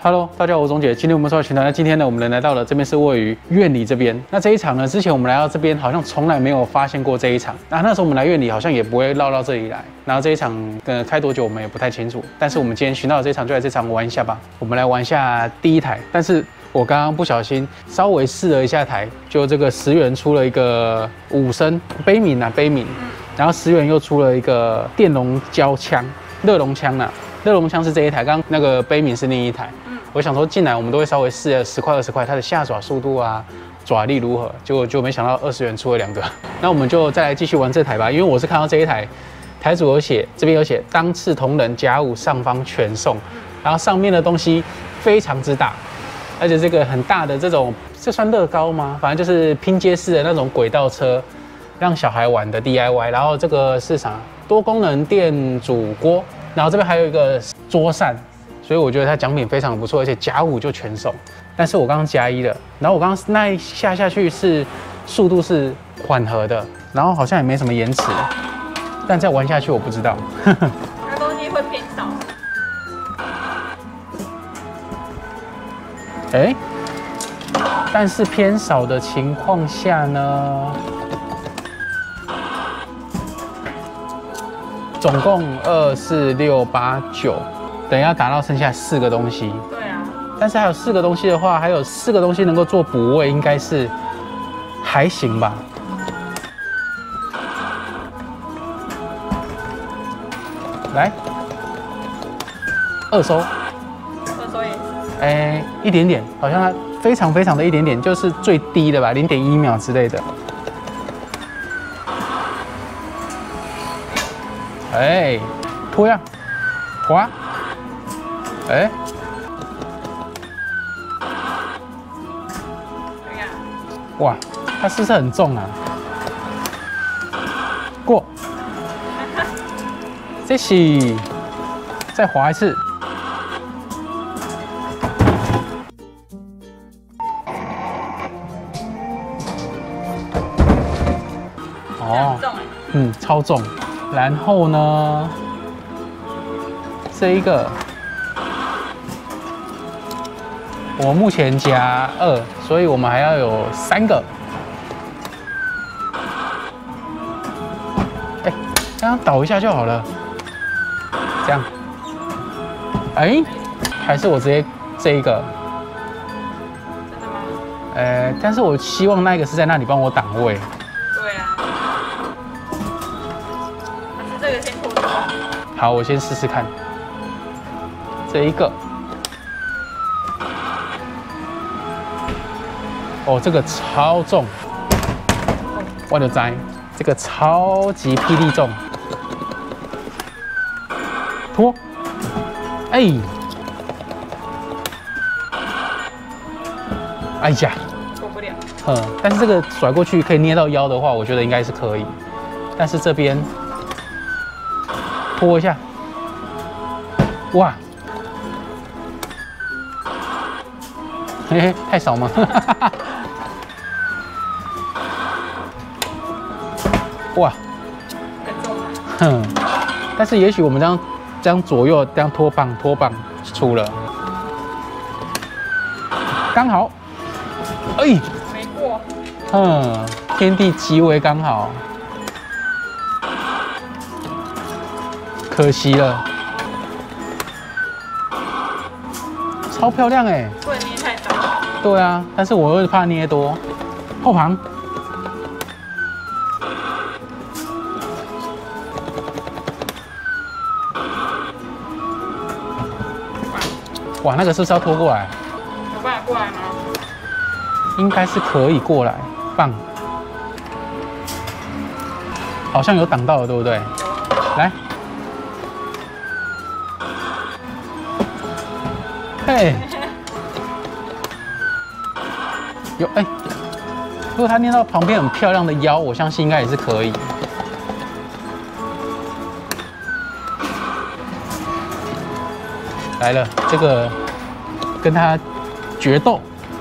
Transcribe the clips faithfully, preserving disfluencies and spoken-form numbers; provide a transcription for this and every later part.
Hello， 大家好，我是钟姐。今天我们是群团，那今天呢，我们人来到了这边是位于苑里这边。那这一场呢，之前我们来到这边好像从来没有发现过这一场。那那时候我们来苑里好像也不会绕到这里来。然后这一场呃开多久我们也不太清楚。但是我们今天寻到的这一场就来这场玩一下吧。我们来玩一下第一台，但是我刚刚不小心稍微试了一下台，就这个十元出了一个五升悲悯啊悲悯，然后十元又出了一个电容胶枪、热熔枪啊。热熔枪是这一台，刚刚那个悲悯是另一台。嗯，我想说进来我们都会稍微试了十块二十块，它的下爪速度啊、爪力如何，结果就没想到二十元出了两个。那我们就再来继续玩这台吧，因为我是看到这一台台主有写，这边有写当次同仁甲午上方全送，然后上面的东西非常之大，而且这个很大的这种，这算乐高吗？反正就是拼接式的那种轨道车，让小孩玩的 D I Y。然后这个是啥？多功能电煮锅。然后这边还有一个桌扇，所以我觉得它奖品非常不错，而且甲午就全送。但是我刚刚加一了，然后我刚刚那一下下去是速度是缓和的，然后好像也没什么延迟，但再玩下去我不知道。 它东西会偏少。 哎，但是偏少的情况下呢？总共二四六八九，等一下打到剩下四个东西。 对啊。 但是还有四个东西的话，还有四个东西能够做补位，应该是还行吧。来，二收。 二收也是。 哎，一点点，好像它非常非常的一点点，就是最低的吧，零点一秒之类的。哎，脱样，滑，哎，哇，它是不是很重啊？过，这是，再滑一次，哦，嗯，超重。然后呢，这一个我目前加二，所以我们还要有三个。哎，刚刚倒一下就好了，这样。哎，还是我直接这一个。 真的吗？ 呃，但是我希望那个是在那里帮我挡位。好，我先试试看这一个。哦，这个超重，我的栽，这个超级霹雳重，拖，哎，哎呀， 过不了。 嗯，但是这个甩过去可以捏到腰的话，我觉得应该是可以。但是这边。拖一下，哇，嘿嘿，太少吗？哇，哼，但是也许我们这样这样左右这样拖棒拖棒出了，刚好，哎， 没过， 嗯，天地极为刚好。可惜了，超漂亮哎！ 不能捏太少。 对啊，但是我又怕捏多。后旁，哇，那个是不是要拖过来？ 有办法过来吗？ 应该是可以过来，棒，好像有挡到了，对不对？来。嘿，有哎，如果他捏到旁边很漂亮的腰，我相信应该也是可以。来了，这个跟他决斗。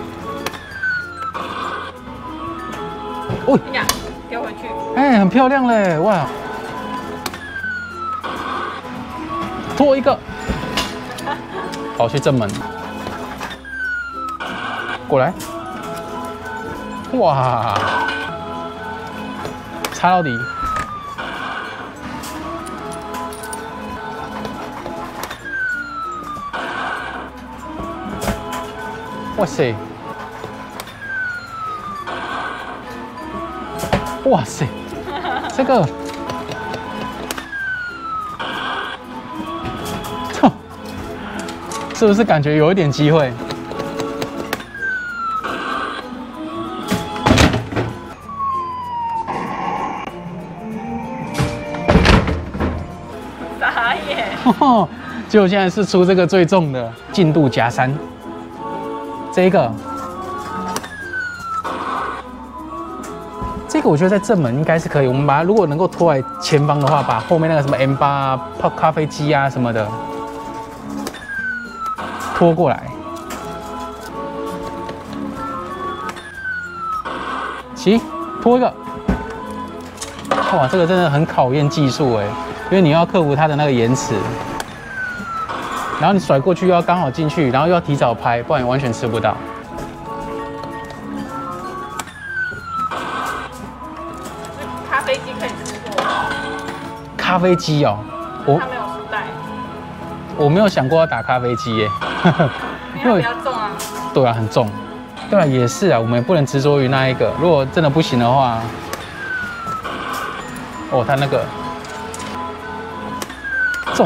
哦， 呀，丢回去。 哎，很漂亮嘞，哇！拖一个，跑去正门。 过来，哇，插到底。哇塞！哇塞！这个，是不是感觉有一点机会？ 傻眼！ 结果现在是出这个最重的进度加三，这个。 这个我觉得在正门应该是可以，我们把它如果能够拖在前方的话，把后面那个什么 M 八啊、泡咖啡机啊什么的拖过来。起，拖一个。哇，这个真的很考验技术哎，因为你要克服它的那个延迟，然后你甩过去又要刚好进去，然后又要提早拍，不然你完全吃不到。 咖啡机可以吃过。 咖啡机哦，我它没有书袋。 我没有想过要打咖啡机耶， 因为比较重啊。 对啊，很重。对啊，也是啊，我们也不能执着于那一个。如果真的不行的话，哦，它那个重。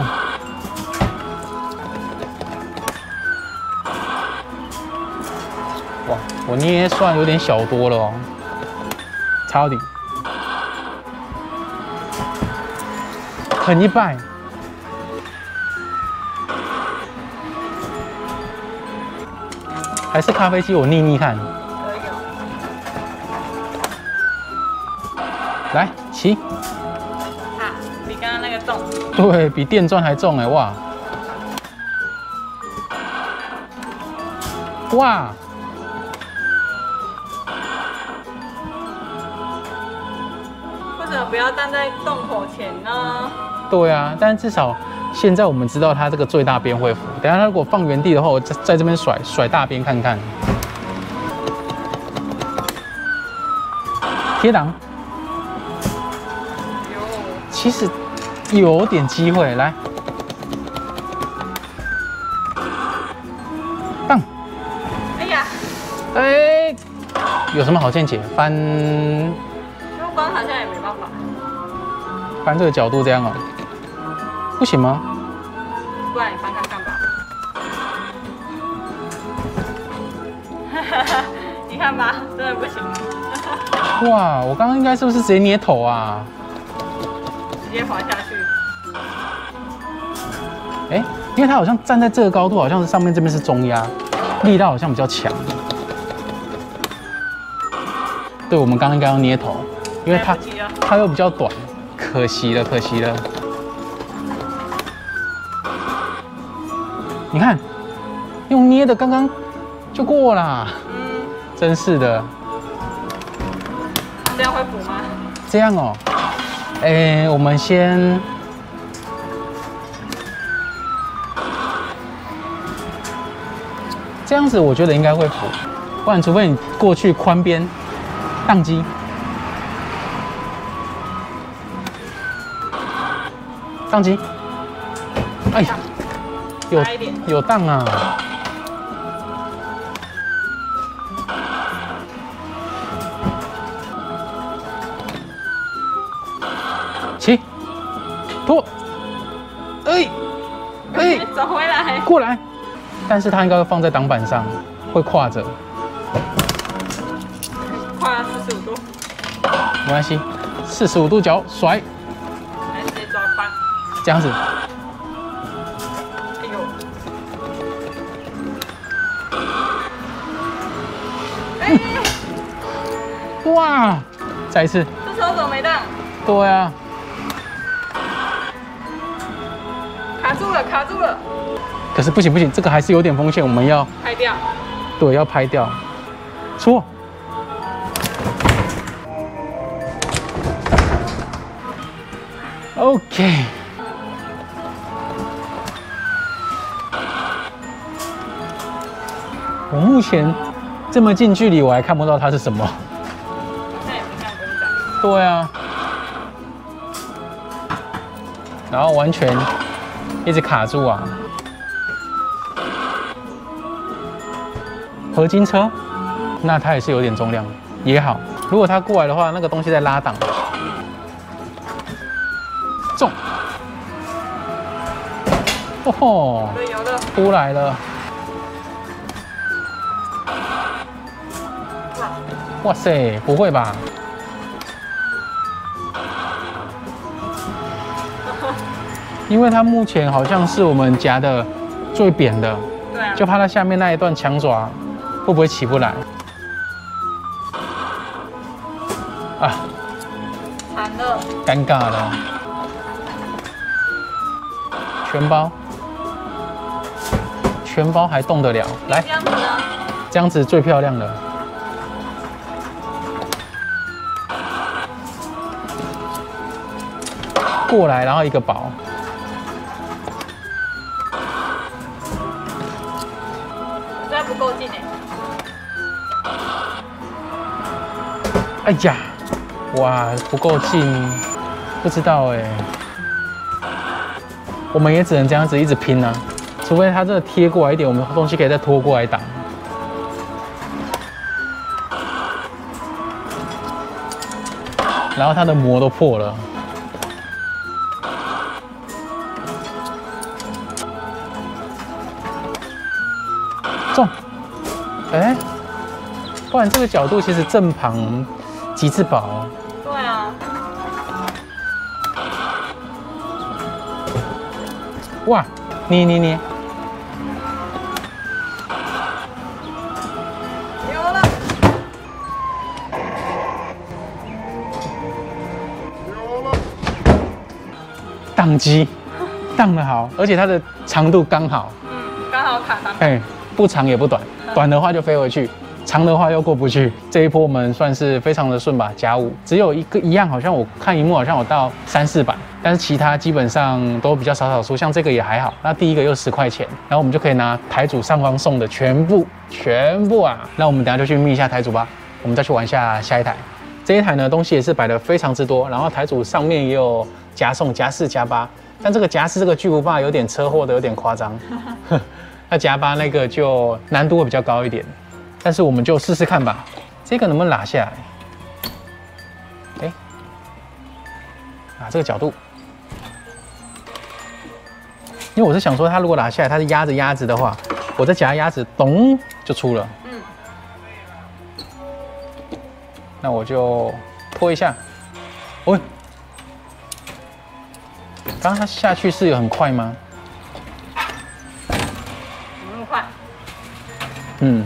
哇，我捏算有点小多了哦，插到底。 狠一拜，还是咖啡机？我逆逆看。 可以哦。 来，起。 啊，比刚刚那个重。 对比电钻还重哎，哇！哇！ 为什么不要站在洞口前呢？ 对啊，但至少现在我们知道它这个最大边会浮。等下它如果放原地的话，我在在这边甩甩大边看看。贴档， 有。 其实有点机会，来，棒！ 哎呀， 哎，有什么好见解？翻用光好像也没办法。 翻这个角度这样哦，不行吗？ 不然你翻看看吧。你看吧，真的不行。 哇，我刚刚应该是不是直接捏头啊？ 直接滑下去。 哎，因为它好像站在这个高度，好像是上面这边是中压，力道好像比较强。对，我们刚刚应该要捏头，因为它它又比较短，可惜了，可惜了。你看，用捏的刚刚就过啦。 嗯， 真是的。 这样会补吗？ 这样哦，哎，我们先。 这样子我觉得应该会浮，不然除非你过去宽边宕机，宕机，哎，有有宕啊，起，拖，哎， 哎，走回来， 过来。 但是它应该会放在挡板上，会跨着。 跨四十五度， 没关系，四十五度角甩， 来直接抓宽， 这样子。 哎呦，哎， 哇！再一次。 这时候怎么没荡？ 对啊。 卡住了，卡住了。 可是不行不行，这个还是有点风险，我们要拍掉。 对，要拍掉。出。OK。我目前这么近距离我还看不到它是什么。 那也不像公仔。 对啊。然后完全一直卡住啊。合金车，那它也是有点重量，也好。如果它过来的话，那个东西在拉档，中。哦吼， 有了， 出来了。哇塞，不会吧？因为它目前好像是我们夹的最扁的， 对啊， 就怕它下面那一段强爪会不会起不来？啊， 惨了， 尴尬了。全包，全包还动得了？来， 这样子呢？ 这样子最漂亮了。过来，然后一个薄。 这不够近哎。 哎呀，哇，不够近，不知道哎。我们也只能这样子一直拼啊，除非它真的贴过来一点，我们东西可以再拖过来挡。然后它的膜都破了。中，哎，不然这个角度其实正旁极致薄。 对啊。 哇，捏捏捏， 有了， 有了， 档机，档得好，而且它的长度刚好， 嗯，刚好卡上。 哎，不长也不短，短的话就飞回去，长的话又过不去。这一波我们算是非常的顺吧，甲五，只有一个一样，好像我看荧幕好像有到三四百。但是其他基本上都比较少少数，像这个也还好。那第一个又十块钱，然后我们就可以拿台主上方送的全部全部啊。那我们等下就去密一下台主吧，我们再去玩一下下一台。这一台呢东西也是摆的非常之多，然后台主上面也有夹送夹四夹八，但这个夹四这个巨无霸有点车祸的有点夸张，那夹八那个就难度会比较高一点，但是我们就试试看吧，这个能不能拉下来？哎，啊这个角度。因为我是想说，它如果拿下来，它是压着鸭子的话，我再夹鸭子，咚就出了。嗯。那我就拖一下。喂，刚刚它下去是有很快吗？ 有那么快？ 嗯。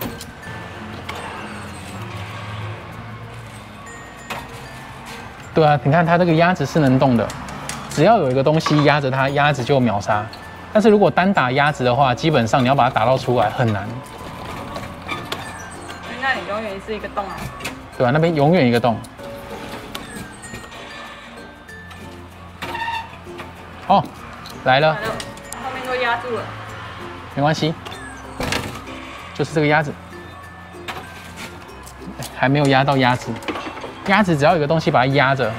对啊，你看它这个鸭子是能动的。只要有一个东西压着它，鸭子就秒杀。但是如果单打鸭子的话，基本上你要把它打到出来很难。 那你永远是一个洞啊。 对吧？那边永远一个洞。哦，来了。 来了，后面都压住了。 没关系，就是这个鸭子，还没有压到鸭子。鸭子只要有个东西把它压着。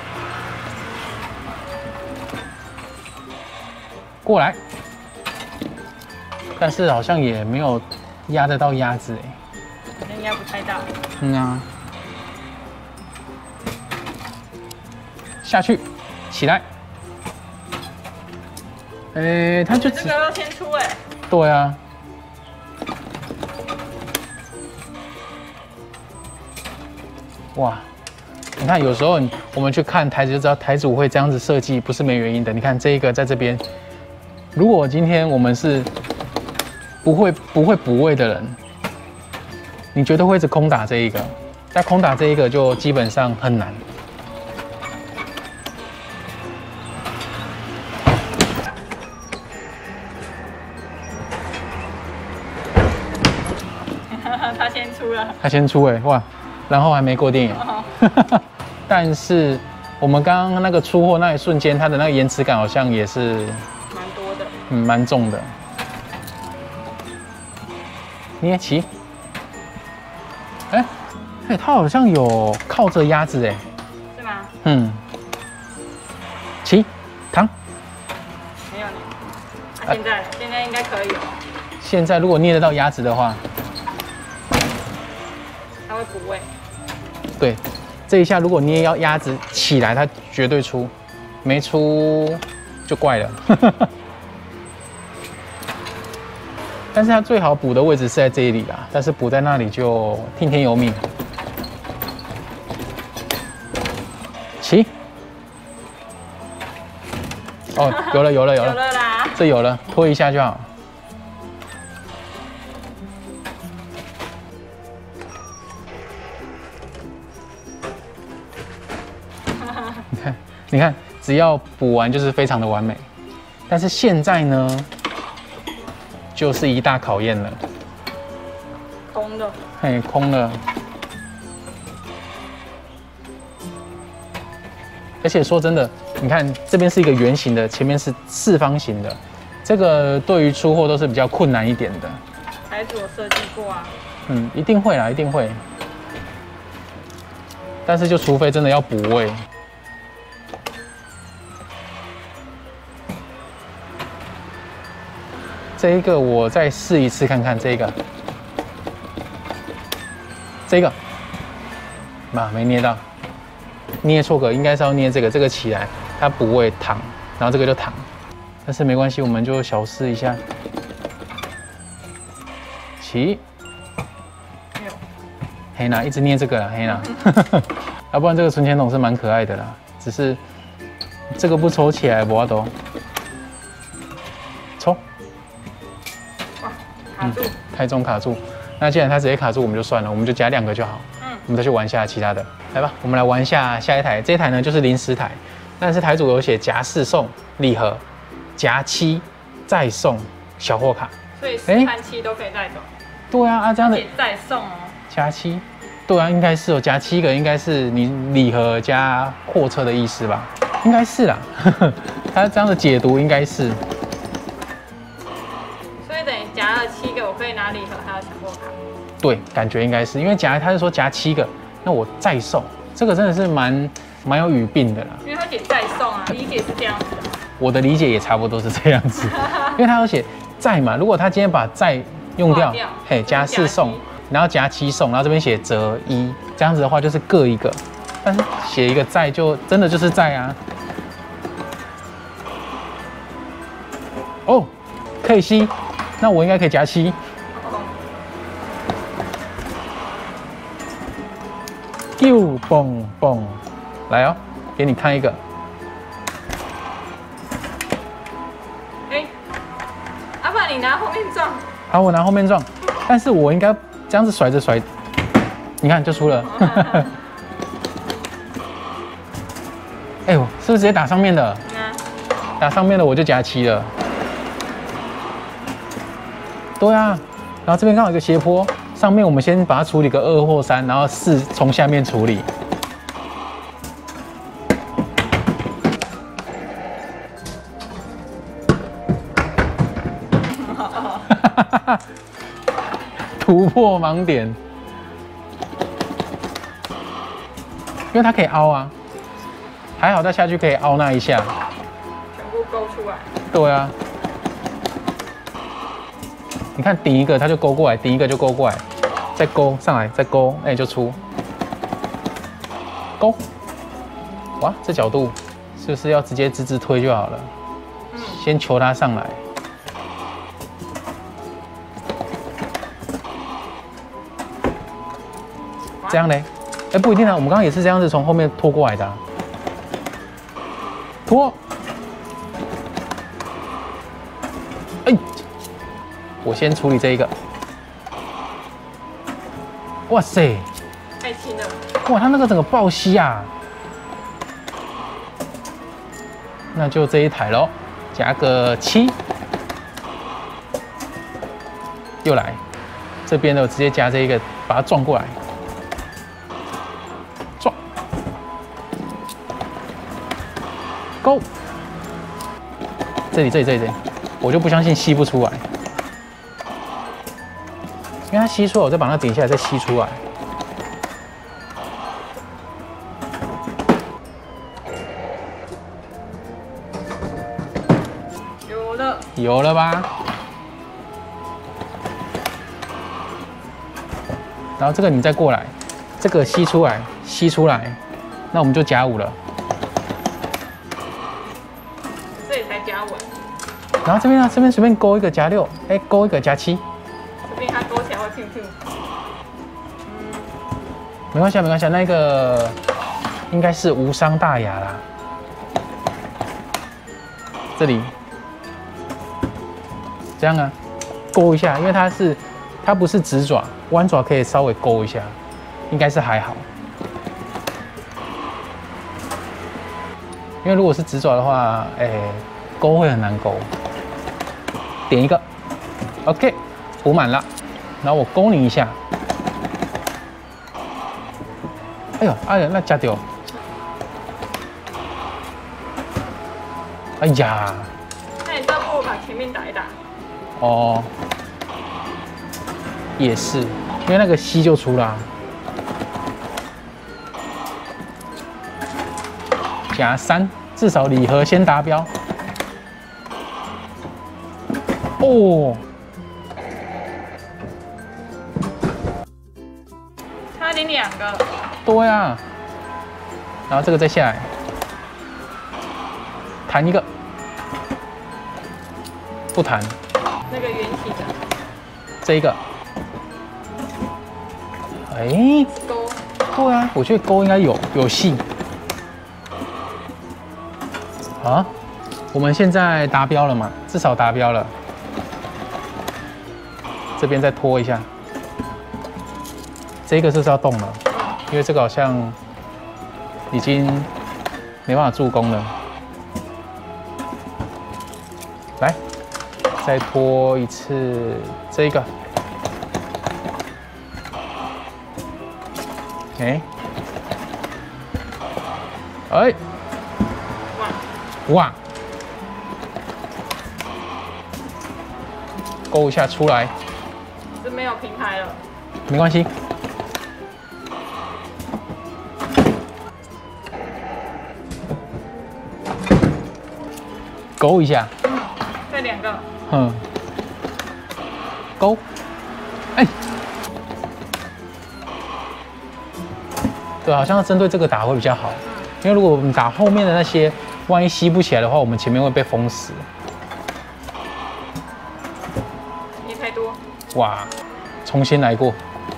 过来，但是好像也没有压得到鸭子哎， 好像压不太到。 嗯啊，下去，起来，哎、欸，它就这个要先出哎。 对啊，哇，你看有时候我们去看台子就知道台主会这样子设计，不是没原因的。你看这一个在这边。如果今天我们是不会不会补位的人，你绝对会一直空打这一个，但空打这一个就基本上很难。 他先出了， 他先出哎、欸、哇，然后还没过电影，哦、但是我们刚刚那个出货那一瞬间，它的那个延迟感好像也是。嗯，蛮重的。捏起， 哎，哎，它好像有靠着鸭子哎。 是吗？ 嗯。起，扛。 没有呢。啊，现在现在应该可以了。 现在如果捏得到鸭子的话， 它会补位。 对，这一下如果捏要鸭子起来，它绝对出，没出就怪了。但是它最好补的位置是在这里啦，但是补在那里就听天由命。起。哦，有了有了有了， 有了啦， 这有了，拖一下就好。你看，你看，只要补完就是非常的完美。但是现在呢，就是一大考验了。 空的。 嘿，空了。而且说真的，你看这边是一个圆形的，前面是四方形的，这个对于出货都是比较困难一点的。 台主有设计过啊。 嗯，一定会啦，一定会。但是就除非真的要补位。这一个我再试一次看看，这个，这个，嘛没捏到。捏错个应该是要捏这个，这个起来它补位躺，然后这个就躺，但是没关系，我们就小试一下。起，黑娜一直捏这个啦，黑娜，要不然这个存钱筒是蛮可爱的啦，只是这个不抽起来不要抖，抽， 哇，卡住， 嗯，太重卡住。那既然它直接卡住，我们就算了，我们就加两个就好。我们再去玩一下其他的，来吧，我们来玩一下下一台。这一台呢就是临时台，但是台主有写夹四送礼盒，夹七再送小货卡， 所以四和七都可以带走。 对啊，啊这样的再送哦， 夹七，对啊，应该是哦，夹七个应该是你礼盒加货车的意思吧？应该是啦，他这样的解读应该是。 所以等于夹了七个，我可以拿礼盒还有小货卡。 对，感觉应该是因为夹，他是说夹七个，那我再送，这个真的是蛮蛮有语病的啦。 因为他写再送啊，理解是这样子的。 我的理解也差不多是这样子，因为他有写再嘛，如果他今天把再用掉， 掉嘿，加四送，然后加七送，然后这边写折一，这样子的话就是各一个，但是写一个再就真的就是再啊。哦，可以吸，那我应该可以夹七。又蹦蹦，来哦，给你看一个。 哎、欸，阿爸，你拿后面撞。 好，我拿后面撞，但是我应该这样子甩着甩，你看就出了。哎呦，是不是直接打上面的？嗯、打上面的我就夹七了。对啊，然后这边刚好有一个斜坡。上面我们先把它处理个二或三，然后四从下面处理。突破盲点，因为它可以凹啊，还好它下去可以凹那一下， 全部勾出来。 对啊。你看顶一个它就勾过来，顶一个就勾过来，再勾上来，再勾，哎、欸、就出。勾，哇，这角度是不是要直接直直推就好了？嗯、先求它上来。这样嘞？哎、欸，不一定啊，我们刚刚也是这样子从后面拖过来的、啊。拖。哎、欸。我先处理这一个，哇塞， 太轻了， 哇，它那个整个爆吸啊，那就这一台咯，加个七，又来，这边的我直接加这一个，把它撞过来，撞，勾，这里这里这里这里，我就不相信吸不出来。因为它吸出来，我再把它顶下来，再吸出来。 有了， 有了吧？然后这个你再过来，这个吸出来，吸出来，那我们就夹五了。 这里才夹稳。 然后这边呢，这边随便勾一个夹六，哎，勾一个夹七。 这边它勾起来会跳跳。 没关系，没关系，那个应该是无伤大雅啦。这里这样啊，勾一下，因为它是它不是直爪，弯爪可以稍微勾一下，应该是还好。因为如果是直爪的话，哎、欸，勾会很难勾。点一个 ，OK， 补满了，然后我勾你一下。哎呦，哎呀，那夹掉。哎呀， 那你倒不如把前面打一打。 哦，也是，因为那个吸就出啦。夹三，至少礼盒先达标。哦， 差点两个。 对啊，然后这个再下来，弹一个，不弹。 那个圆形的。 这一个，哎， 勾。 对啊，我觉得勾应该有有戏。啊，我们现在达标了嘛？至少达标了。这边再拖一下，这个是不是要动了？因为这个好像已经没办法助攻了。来，再拖一次这个。哎，哎，哇，勾一下出来。 是没有平台了。 没关系。勾一下。 嗯，再两个。 嗯。勾。哎。对，好像要针对这个打会比较好，因为如果我们打后面的那些，万一吸不起来的话，我们前面会被封死。 也太多。 哇，重新来过。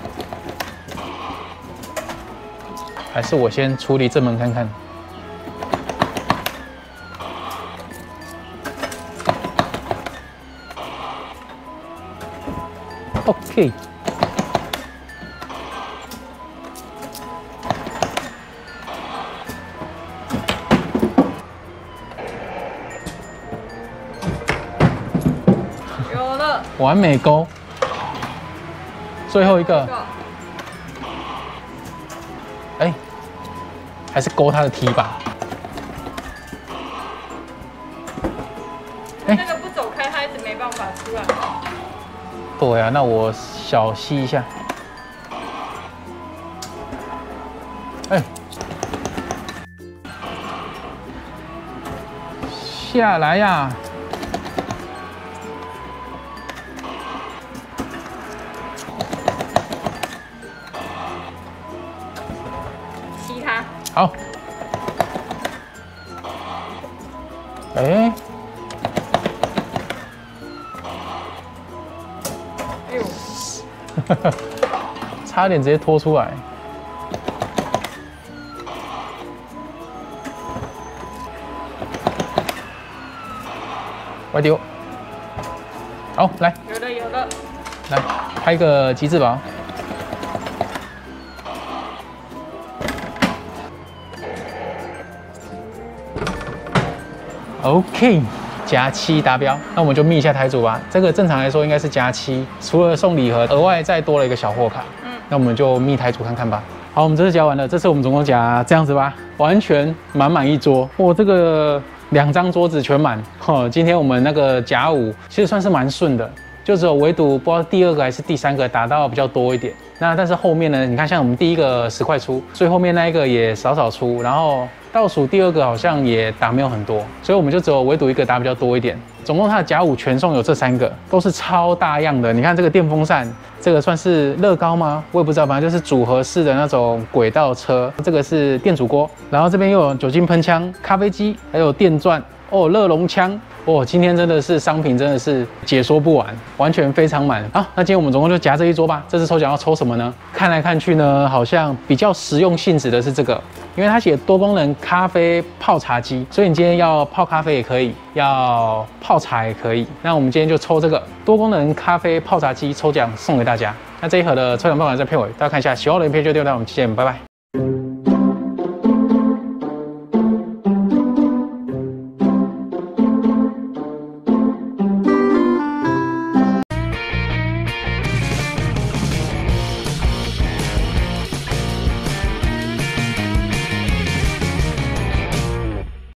还是我先处理这门看看。OK。 有了。 完美勾。最后一个。哎，还是勾他的踢吧。 那个不走开，他一直没办法出来。 对啊，那我小吸一下。哎，下来呀！ 吸它。 好。哎。 哎呦！ 差点直接拖出来。外丢。好，来。 有的，有的。 来，开个极致宝。OK。加七达标，那我们就密一下台主吧。这个正常来说应该是加七，除了送礼盒，额外再多了一个小货卡。嗯，那我们就密台主看看吧。好，我们这次夹完了，这次我们总共夹这样子吧，完全满满一桌。哇，这个两张桌子全满。哦，今天我们那个夹五其实算是蛮顺的，就只有唯独不知道第二个还是第三个打到比较多一点。那但是后面呢，你看像我们第一个十块出，最后面那一个也少少出，然后倒数第二个好像也打没有很多，所以我们就只有唯独一个打比较多一点。 总共它的甲午全送有这三个，都是超大样的。你看这个电风扇，这个算是乐高吗？我也不知道，反正就是组合式的那种轨道车。这个是电煮锅，然后这边又有酒精喷枪、咖啡机，还有电钻哦，热熔枪。哦，今天真的是商品真的是解说不完，完全非常满。好，那今天我们总共就夹这一桌吧。这次抽奖要抽什么呢？看来看去呢，好像比较实用性质的是这个，因为它写多功能咖啡泡茶机，所以你今天要泡咖啡也可以，要泡茶也可以。那我们今天就抽这个多功能咖啡泡茶机抽奖送给大家。那这一盒的抽奖办法在片尾，大家看一下。喜欢我的影片就订阅，我们见，拜拜。